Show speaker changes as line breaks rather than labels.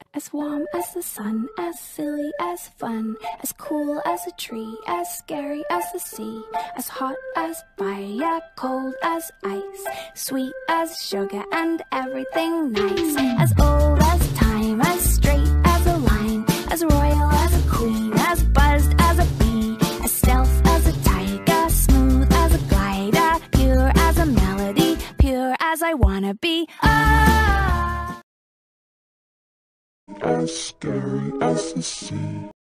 As warm as the sun, as silly as fun, as cool as a tree, as scary as the sea, as hot as fire, cold as ice, sweet as sugar and everything nice, as old as time, as straight as a line, as royal as a queen, as buzzed as a bee, as stealth as a tiger, smooth as a glider, pure as a melody, pure as I wanna be.
As scary as the sea.